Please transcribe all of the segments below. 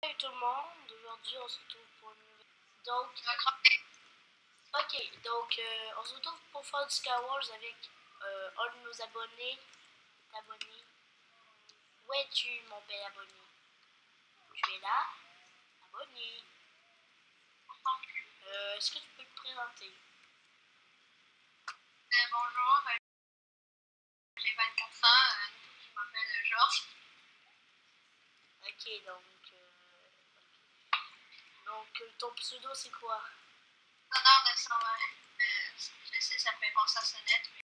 Salut tout le monde, aujourd'hui on se retrouve pour une nouvelle. Donc, on se retrouve pour faire du Skywars avec un de nos abonnés. Abonné. Où es-tu, mon bel abonné? Tu es là? Abonné. Est-ce que tu peux te présenter? Bonjour, j'ai 24 ans, je m'appelle Georges. Ok, donc ton pseudo c'est quoi? Honneur de 120. Je sais, ça fait penser à sonnette, mais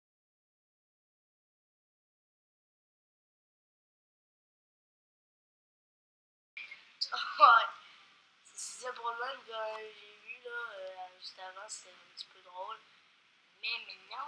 Ouais, c'est ça le problème que j'ai vu là juste avant, c'était un petit peu drôle. Mais maintenant,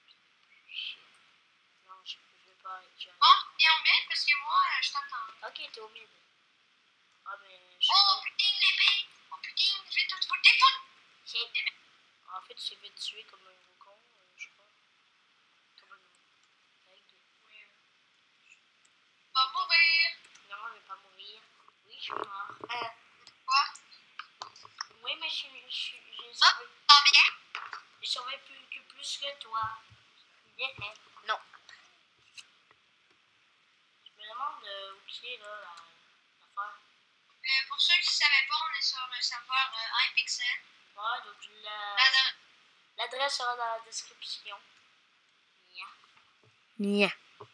non, je vais pas être jeune. bon, viens au mid parce que moi, je t'attends. Ok, t'es au mid. Ah, mais je sais Oh pas. putain, l'épée! Oh putain, je vais tout vous défendre! En fait, je vais te tuer comme un gros con, je sais pas. Comme un aigle. Oui. Va mourir! Non, je vais pas mourir. Oui, je suis mort. Quoi? Oui, mais j'ai survécu plus que toi. Non. Je me demande où qui est là l'affaire. Pour ceux qui ne savaient pas, on est sur le serveur iPixel. Ouais, donc l'adresse sera dans la description. Nia.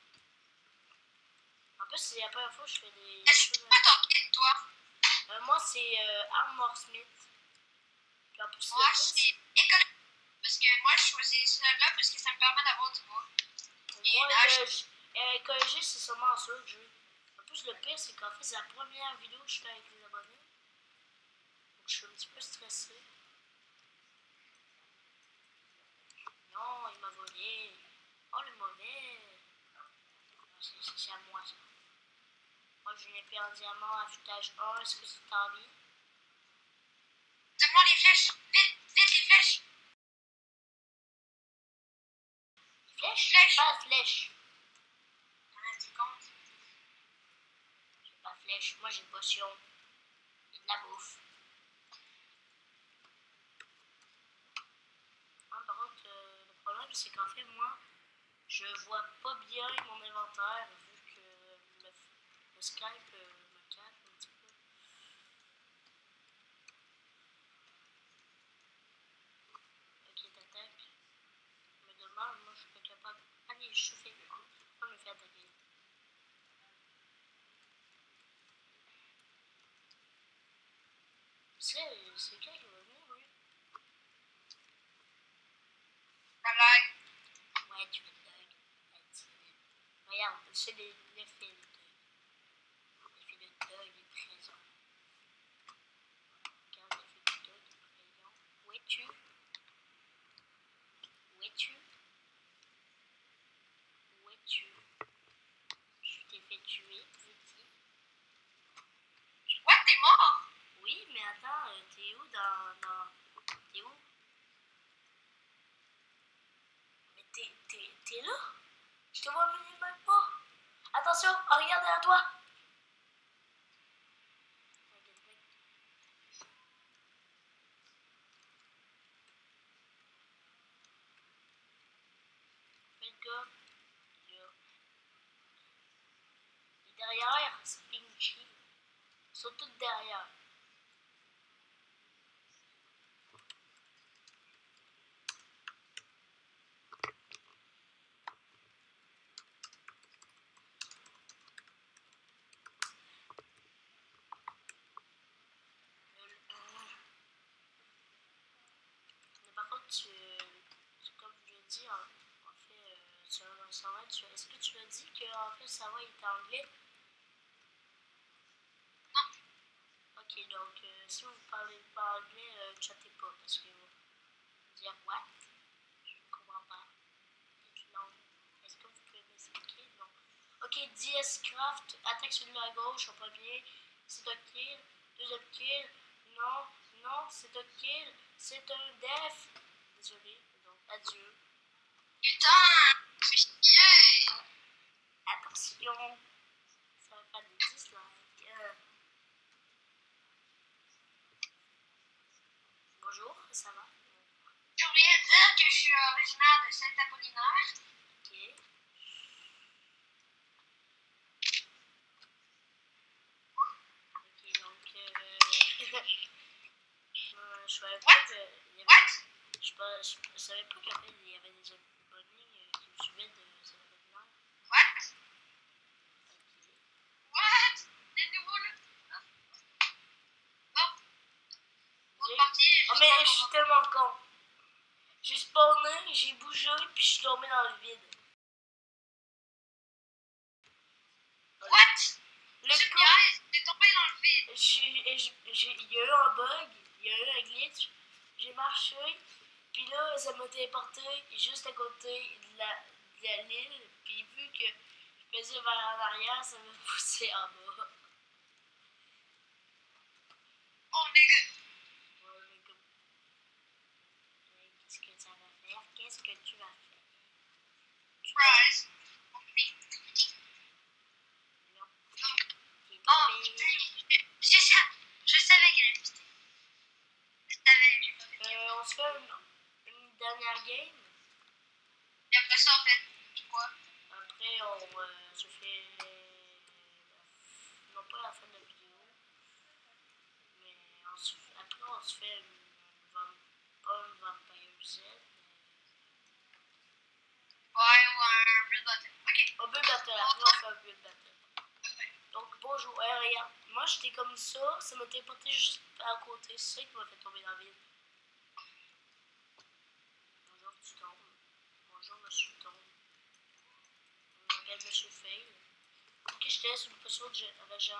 En plus, c'est la première fois que je fais des. Est-ce que tu peux ton kit, toi? Moi, c'est Armor Smith. Puis en plus, Moi, c'est école. Parce que moi, je choisis celui-là parce que ça me permet d'avoir du bois. Moi, écologie, c'est sûrement ça le jeu. En plus, le pire, c'est qu'en fait, c'est la première vidéo que je fais avec les abonnés. Donc, je suis un petit peu stressé. Non, il m'a volé. Oh, le mauvais. C'est à moi, ça. Moi, j'ai une épée en diamant, affûtage 1. Est-ce que c'est envie? Donne-moi les flèches! Vite! Vite, les flèches! Flèche? Pas flèche. Tu comptes? J'ai pas flèche. Moi, j'ai une potion. Et de la bouffe. Par contre, le problème, c'est qu'en fait, moi, je vois pas bien mon inventaire vu que le Skype me cache un petit peu. Ok, t'attaques. Mais demain, moi, je suis pas capable. Allez, je fais. On me fait attaquer. C'est quand qui va venir, oui? La blague. Ouais, tu fais le deuil. Regarde, c'est l'effet de deuil. L'effet de deuil des présents. Regarde l'effet de deuil des présents. Où es-tu? Où es-tu? Où es-tu? Je t'ai fait tuer, petit. Quoi, t'es mort? Oui, mais attends, t'es où T'es où? Mais t'es là? Je te vois même pas. Attention, regarde derrière toi. Le gars, là. Et derrière, c'est Pinchy. Ils sont tous derrière. Mais par contre, comme je l'ai dit, en fait, sur le serveur, est-ce que tu as dit que en fait, le serveur était anglais? Non. Ok, donc si vous ne parlez pas anglais, chattez pas parce que vous dire what? Je ne comprends pas. Non. Est-ce que vous pouvez m'expliquer? Non. Ok, DS Craft, attaque celui à gauche en premier. C'est un kill. Deuxième kill. Non, non, c'est un kill. C'est un def. Désolé, donc adieu. Putain! Fais chier! Attention. Ça va faire des dislikes. bonjour, ça va? Je voulais dire que je suis originaire de Saint-Apollinaire. Ok. Ok, donc je savais pas que il y avait, je savais pas qu'en fait il y avait des abonnés qui me suivaient de Saint-Apollinaire. What? Ok. What? Des nouveaux là? Bon, J'ai- l'autre partie, Oh mais je suis tellement con. J'ai spawné, j'ai bougé, puis je suis tombé dans le vide. What? Le Tu con, niaises, t'es tombé dans le vide. il y a eu un bug, il y a eu un glitch. J'ai marché, puis là, ça m'a téléporté juste à côté de la l'île. Puis vu que je faisais vers en arrière, ça m'a poussé en bas. Oh nigga. Ouais, mais comme. Ouais, qu'est-ce que ça va faire? Qu'est-ce que tu vas faire? Surprise. Non. Non. T'es Oh, tombé. putain, je savais qu'elle allait rester. Je savais, j'ai pas fait. On se fait une dernière game. Et après ça, on fait quoi? Après, on se fait. Non pas la fin de la vidéo, mais après, on se fait pas une Vampire Z, Ouais, ou un Red Button. Ok. un Build Battle. Après, on fait un Build Battle. Donc, bonjour. Regarde, moi j'étais comme ça m'a téléporté juste à côté. C'est ça qui m'a fait tomber dans le vide. Bonjour, tu tombes. Bonjour, monsieur tombe. On m'appelle monsieur Fail. Ok, je te laisse une potion de régène.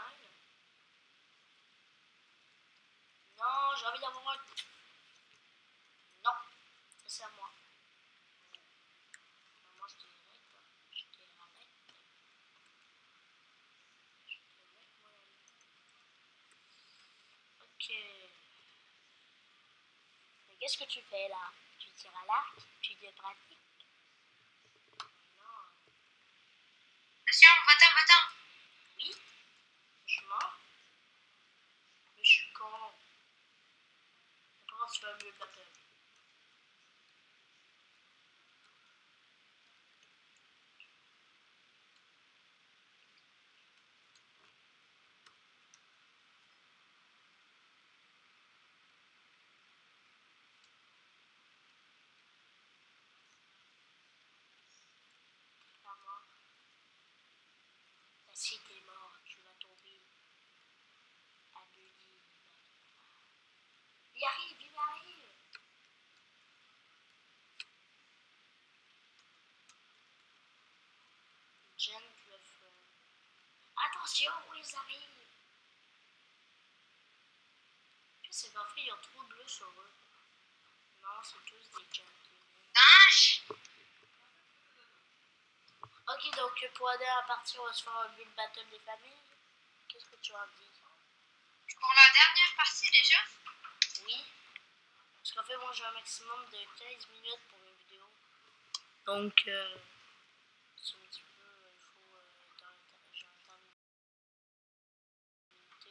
Non, j'ai envie d'avoir un. Non, ça c'est à moi. Moi, je te direct. Je te ramène. Je te mets, moi. Ok. Mais qu'est-ce que tu fais là? Tu tires à l'arc? Tu te pratiques? Non. Attention, va-t'en. Oui, je suis mort. Mais je suis con. Comment tu fais un mieux battle? Pas mort. Si t'es mort, tu vas tomber à Buddy. Il arrive, il arrive. Gentleman. Attention, ils arrivent. C'est qu'en fait, il y a trop de bleu sur eux. Non, c'est tous des gentlemen. Dash. Ok, donc pour aller à partir, on va se faire un build battle des familles. Qu'est-ce que tu en dis? Pour la dernière partie déjà? Oui. Parce qu'en fait, moi j'ai un maximum de 15 minutes pour une vidéo. Donc, c'est un petit peu, il faut j'ai un temps limité.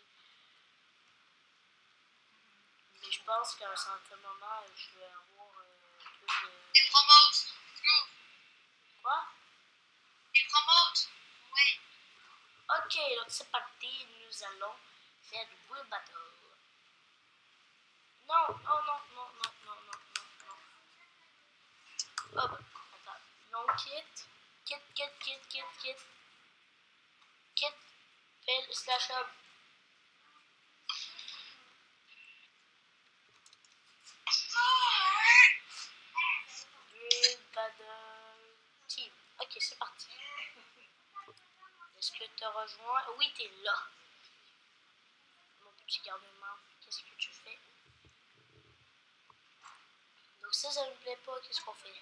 Mais je pense qu'à un certain moment, je vais avoir plus Des de. promotes. Go. Quoi? Des promotes. Oui. Ok, donc c'est parti, nous allons faire du build battle. Non, non, non, non, non, non, non, non, non. Hop, attends. Non, kit, fail, slash up. Build battle team. Ok, c'est parti. Est-ce que tu rejoins? Oui, t'es là. Mon petit garde-main, qu'est-ce que tu fais? Donc ça me plaît pas, qu'est-ce qu'on fait?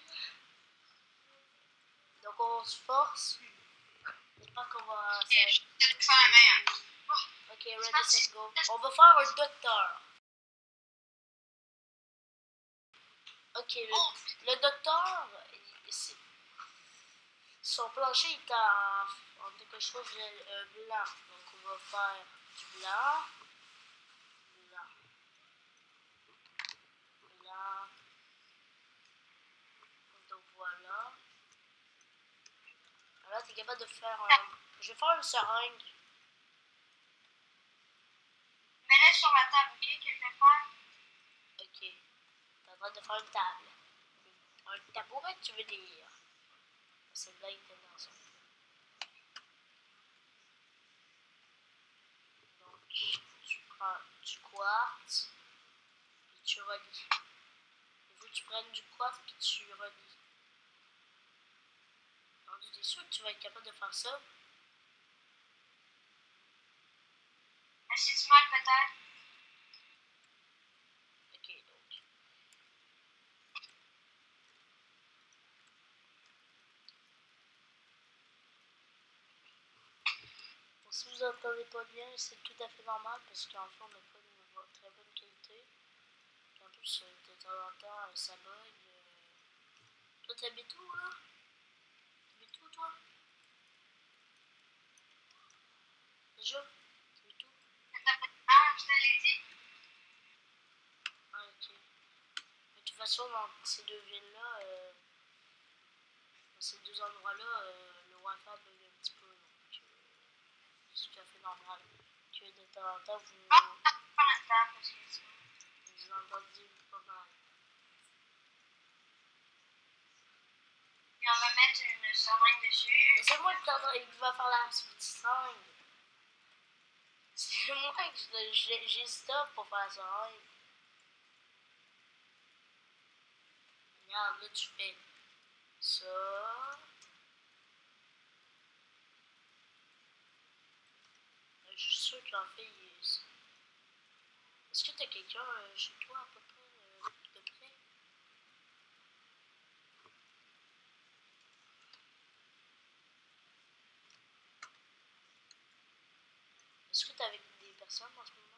Donc on se force. J'espère qu'on va. Ok, je vais peut-être faire la meilleure. Ok, ready, set, go. On va faire un docteur. Ok, le docteur, son plancher est en quelque chose de blanc. Donc on va faire du blanc. Blanc. t'es capable de faire un... Je vais faire une seringue. Mets-le sur ma table, ok, que je vais faire. Ok. T'es en train de faire une table. Un tabouret, tu veux dire. C'est une blague d'intention. Donc, tu prends du quartz, puis tu relis. Il faut que tu prennes du quartz, puis tu relis. Alors, tu es sûr que tu vas être capable de faire ça? Assis-moi peut-être. Ok, donc. Bon, si vous entendez pas bien, c'est tout à fait normal parce qu'en fait, on n'a pas une très bonne qualité. En plus, de temps en temps, ça bug. Toi, t'habites où, là? T'habites où, toi? Déjà? T'habites où? Ah, je te l'ai dit. Ah, ok. De toute façon, dans ces deux villes-là, dans ces deux endroits-là, le Wi-Fi bug un petit peu. Donc, c'est tout à fait normal que de temps en temps, vous Pas le temps parce que vous entendiez pas mal. et on va mettre une seringue dessus. Mais c'est moi qui va faire la seringue. C'est moi que j'ai stop pour faire la seringue. Regarde, là, tu fais ça. Je suis sûr qu'en fait, est-ce que t'as quelqu'un chez toi à peu près de près? Est-ce que t'es avec des personnes en ce moment?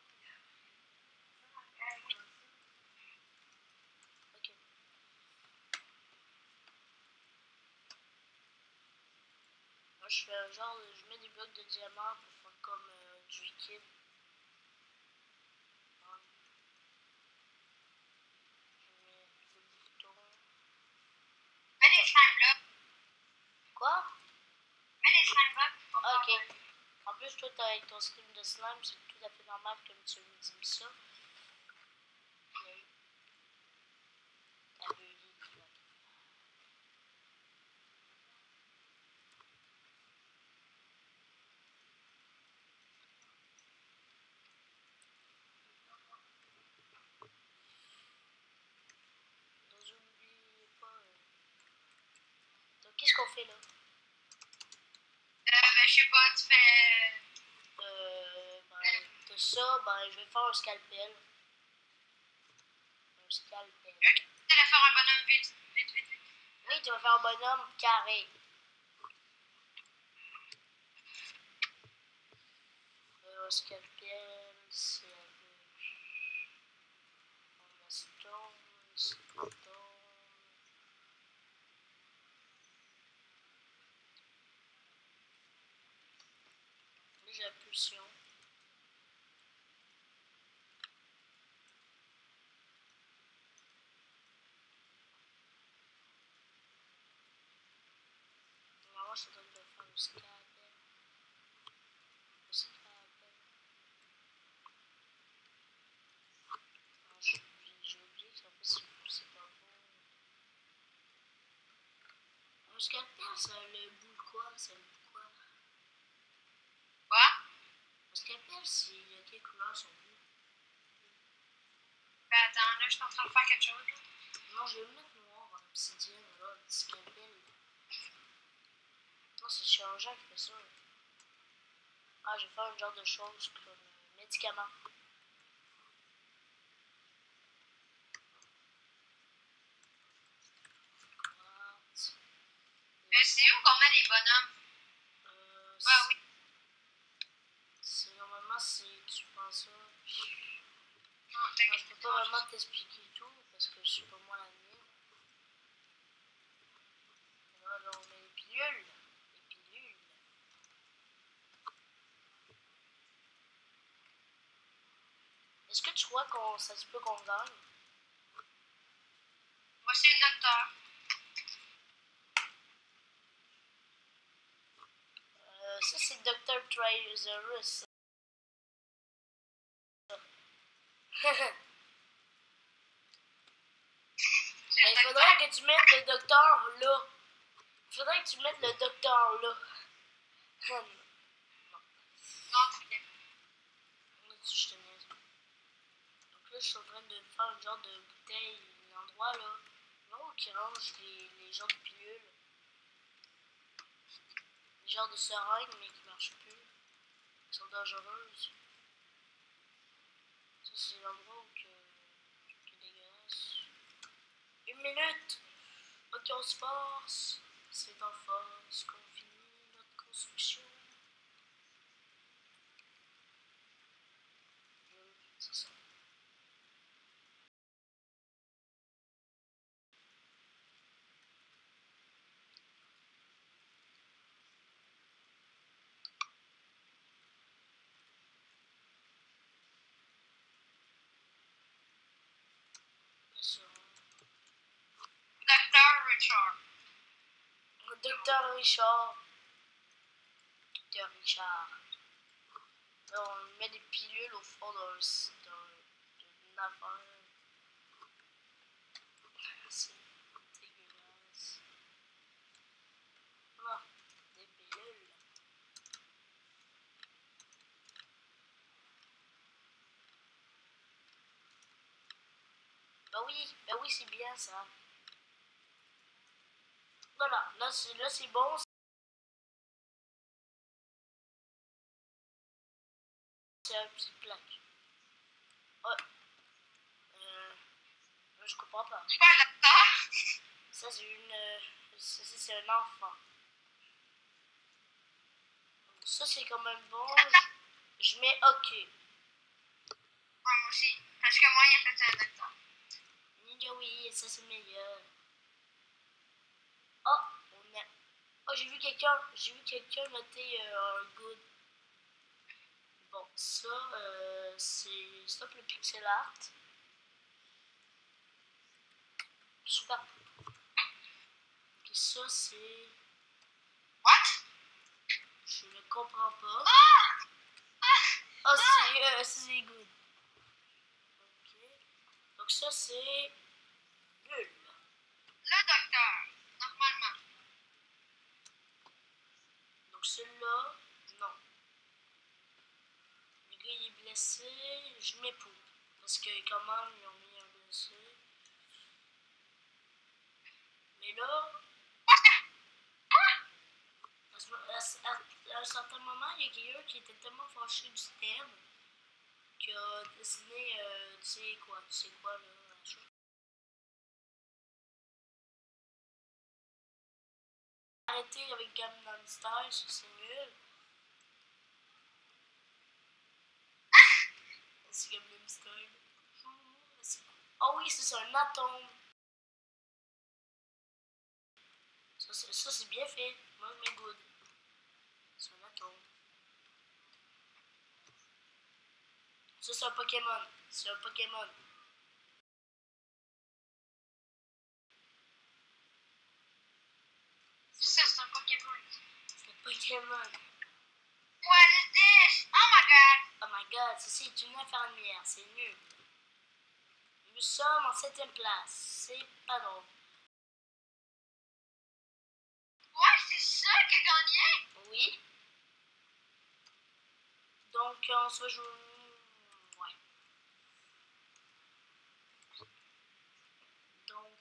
Ok. Moi, je fais un genre, je mets des blocs de diamants pour faire comme du liquide. Ouais. Je mets le bouton. Mets les slime là. Quoi? Mets les slime là. Ah, ok. En plus, toi, avec ton stream de slime, c'est tout à fait normal comme tu me dis ça. T'as vu, n'oubliez pas. Donc, qu'est-ce qu'on fait là? Ben, je sais pas, tu fais. De ça, je vais faire un scalpel. Un scalpel. Tu vas faire un bonhomme vite, vite, vite, vite. Oui, tu vas faire un bonhomme carré. Un scalpel, c'est avec un stone. J'ai la pulsion. Normalement, je suis en train de faire un scalpel. Un scalpel. J'ai oublié qu'en fait, c'est pas bon. Un scalpel, c'est le bout de quoi? C'est le bout de quoi? Quoi? Un scalpel, c'est quelle couleur son bout? Ben, attends, là, je suis en train de faire quelque chose. Là. Non, je vais le mettre noir en obsidienne, là, scalpel. Non, c'est chirurgien qui fait ça. Ah, je vais faire un genre de choses comme médicament. C'est où qu'on met les bonhommes? Oui. Normalement, tu prends ça. Non, Je peux pas vraiment t'expliquer tout parce que je suis pas moi la mienne. Là, on met les pilules. Les pilules. Est-ce que tu crois qu'on ça se peut qu'on gagne? Moi, c'est le docteur. Ça, c'est Dr. Tricerus. Il faudrait que tu mettes le docteur là. Il faudrait que tu mettes le docteur là. Non, t'inquiète. Je te niaise. Donc là, je suis en train de faire un genre de bouteille, l'endroit là. Non, qui range les genres de pilules. Les genres de seringues, mais qui marchent plus. Qui sont dangereuses. Ça, c'est l'endroit où c'est dégueulasse. 1 minute! Ok, on se force. C'est en force qu'on finit notre construction. C'est ça. Ça. Docteur Richard. Docteur Richard. Docteur Richard. Là, on met des pilules au fond d'une affaire. C'est dégueulasse. Ah, des pilules. Bah oui, c'est bien ça. Voilà, là c'est bon. C'est un petit plaque. Ouais. Je comprends pas. C'est pas un docteur? Ça c'est c'est un enfant. Ça c'est quand même bon. Je mets OK. Ouais, moi aussi. Parce que moi, il a fait un docteur. Ninja oui, ça c'est meilleur. Oh, on a. Oh, j'ai vu quelqu'un noter un good. Bon, ça, c'est stop le pixel art. Super. Ok, ça, c'est. What? Je ne comprends pas. Ah! Oh, c'est good. Ok. Donc, ça, c'est. Nul. Le docteur, normalement. Donc, celui-là, non. Le gars, il est blessé. Je mets pour. Parce que, quand même, ils ont mis un blessé. Mais là. À un certain moment, il y a quelqu'un qui était tellement fâché du thème qui a dessiné, tu sais quoi là, la chose. Arrêtez avec Gangnam Style, ça c'est nul. C'est Gangnam Style. Oh oui, c'est un atome. Ça c'est bien fait. Moi je mets good. C'est un atome. Ça c'est un Pokémon. C'est un Pokémon. Ça, c'est un Pokémon. C'est un Pokémon. What is this? Oh my god. Oh my god, ceci est une infirmière. C'est nul. Nous sommes en 7ème place. C'est pas drôle. Ouais, c'est ça qui a gagné? Oui. Donc, on se rejoue. Ouais. Donc,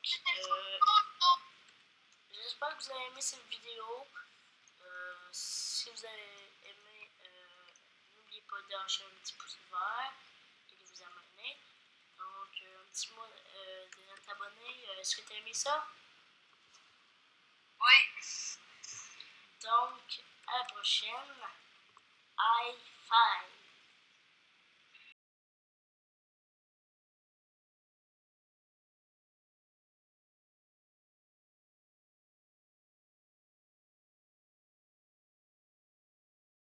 j'espère que vous avez aimé cette vidéo. Si vous avez aimé, n'oubliez pas de lâcher un petit pouce vert et de vous abonner. Donc, un petit mot de t'abonner. Est-ce que tu as aimé ça? Oui. Donc, à la prochaine. High five.